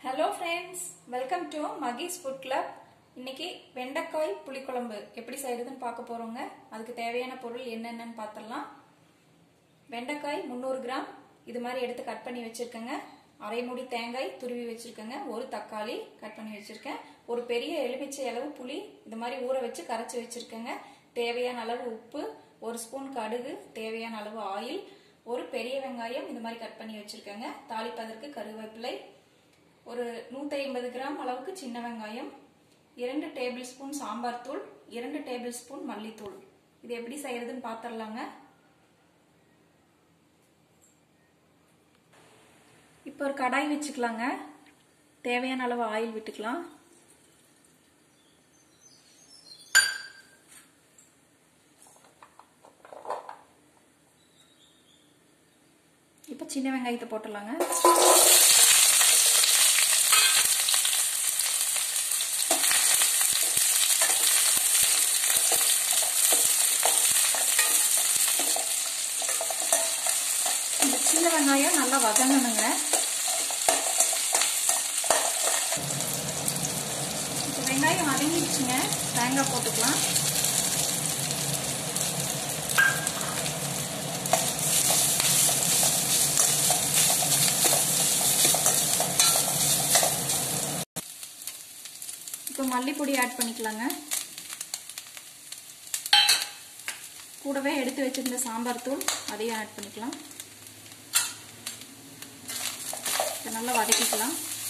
Hello friends, welcome to Maggie's Food Club. இன்னைக்கு வெண்டைக்காய் புளி குழம்பு எப்படி செய்யறதுன்னு பார்க்க போறோங்க. அதுக்கு தேவையான பொருள் என்னென்னன்னு பார்த்தறலாம். வெண்டைக்காய் 300 கிராம் இது மாதிரி எடுத்து கட் பண்ணி வச்சிருக்கேங்க. அரை மூடி தேங்காய் துருவி வச்சிருக்கேங்க. ஒரு தக்காளி கட் பண்ணி வச்சிருக்கேன். ஒரு பெரிய எலுமிச்சை அளவு புளி இது மாதிரி ஊற வச்சு கரைச்சு வச்சிருக்கேங்க. தேவையான அளவு உப்பு, ஒரு ஸ்பூன் கடுகு, தேவையான அளவு ஆயில், ஒரு பெரிய வெங்காயம் இது மாதிரி கட் பண்ணி வச்சிருக்கேங்க. தாளிப்பதற்கு கருவேப்பிலை, ஒரு 150 கிராம் அளவுக்கு சின்ன வெங்காயம், 2 டேபிள் ஸ்பூன் சாம்பார் தூள், 2 டேபிள் ஸ்பூன் மல்லித்தூள். இது எப்படி செய்யறதுன்னு பார்த்தறலாங்க. இப்போ ஒரு கடாய் வச்சுக்கலாங்க. தேவையான அளவு ஆயில் விட்டுக்கலாம். இப்போ சின்ன வெங்காயத்தை போட்டுடலாங்க. சின்ன வெங்காயம் நல்லா வதங்கணுங்க. இப்போ வெங்காயம் வதங்கிடுச்சுங்க. தேங்காய் போட்டுக்கலாம். இப்போ மல்லிப்பொடி ஆட் பண்ணிக்கலாங்க. கூடவே எடுத்து வச்சிருந்த சாம்பார் தூள் அதையும் ஆட் பண்ணிக்கலாம். நல்லா வதக்கிக்கலாம்.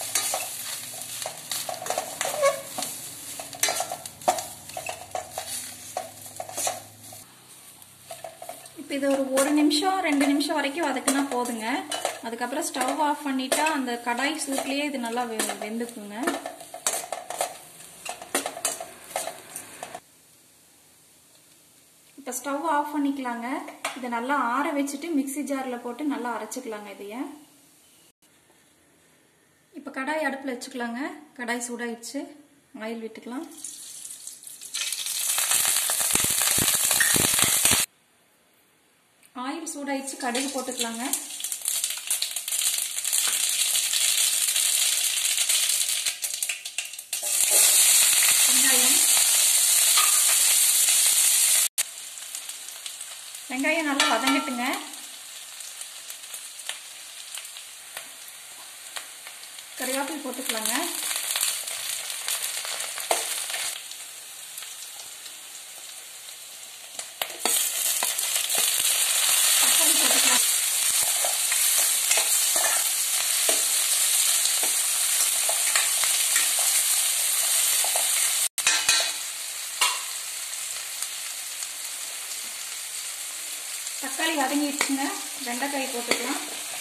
இப்போ இது ஒரு நிமிஷம் 2 நிமிஷம் வரைக்கும் வதக்கினா போதுங்க. அதுக்கப்புறம் ஸ்டவ் ஆஃப் பண்ணிட்டா அந்த கடாய் சூட்லயே இது நல்லா வெந்துக்குங்க. இப்போ ஸ்டவ் ஆஃப் பண்ணிக்கலாங்க. இதை நல்லா ஆற வச்சுட்டு மிக்ஸி ஜார்ல போட்டு நல்லா அரைச்சிக்கலாங்க. இதைய இப்போ கடாய் அடுப்பில் வச்சுக்கலாங்க. கடாய் சூடாயிடுச்சு. ஆயில் விட்டுக்கலாம். ஆயில் சூடாயிடுச்சு. கடுகு போட்டுக்கலாங்க. வெங்காயம் நல்லா வதங்கட்டுங்க. கறிவேப்பிலை போட்டுக்கலாங்க. தக்காளி போட்டுக்கலாம். தக்காளி வதங்கிடுச்சுங்க. வெண்டைக்காய் போட்டுக்கலாம்.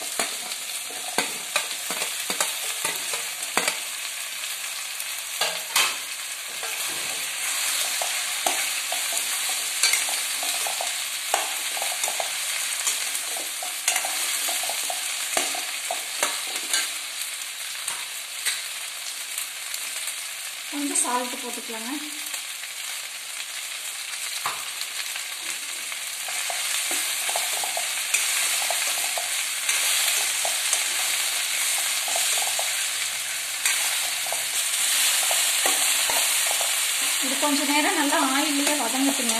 கொஞ்சம் சால்ட் போட்டுக்கலாங்க. இது கொஞ்ச நேரம் நல்லா ஆயிலே வதங்கட்டுங்க.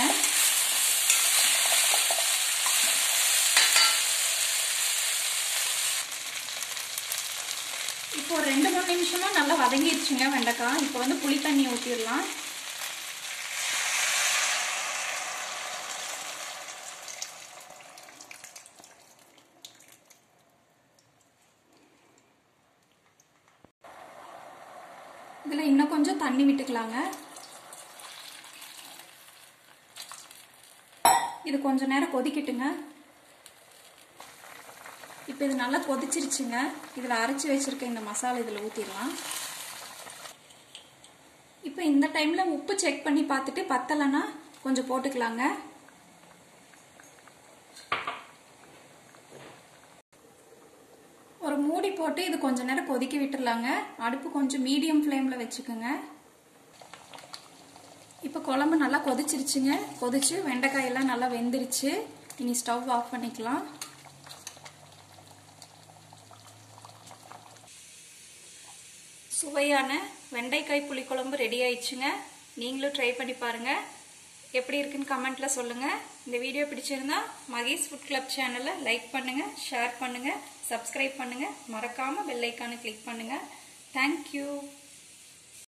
இப்போ 2-3 நிமிஷமா நல்லா வதங்கிடுச்சுங்க வெண்டைக்காய். இப்போ புளி தண்ணி ஊற்றிடலாம். இதில் இன்னும் கொஞ்சம் தண்ணி விட்டுக்கலாங்க. இது கொஞ்ச நேரம் கொதிக்கட்டுங்க. இப்போ இது நல்லா கொதிச்சிருச்சுங்க. இதில் அரைச்சி வச்சிருக்க இந்த மசாலா இதில் ஊற்றிடலாம். இப்போ இந்த டைமில் உப்பு செக் பண்ணி பார்த்துட்டு பத்தலைன்னா கொஞ்சம் போட்டுக்கலாங்க. ஒரு மூடி போட்டு இது கொஞ்ச நேரம் கொதிக்க விட்டுடலாங்க. அடுப்பு கொஞ்சம் மீடியம் ஃப்ளேமில் வச்சுக்கோங்க. இப்போ குழம்பு நல்லா கொதிச்சிருச்சுங்க. கொதிச்சு வெண்டைக்காயெல்லாம் நல்லா வெந்துருச்சு. இனி ஸ்டவ் ஆஃப் பண்ணிக்கலாம். சுவையான வெண்டைக்காய் புளிக்குழம்பு ரெடி ஆயிடுச்சுங்க. நீங்களும் ட்ரை பண்ணி பாருங்க. எப்படி இருக்குன்னு கமெண்ட்ல சொல்லுங்க. இந்த வீடியோ பிடிச்சிருந்தா மகேஷ் ஃபுட் கிளப் சேனலை லைக் பண்ணுங்க, ஷேர் பண்ணுங்க, சப்ஸ்கிரைப் பண்ணுங்க, மறக்காம பெல் ஐகானை கிளிக் பண்ணுங்க. தேங்க்யூ.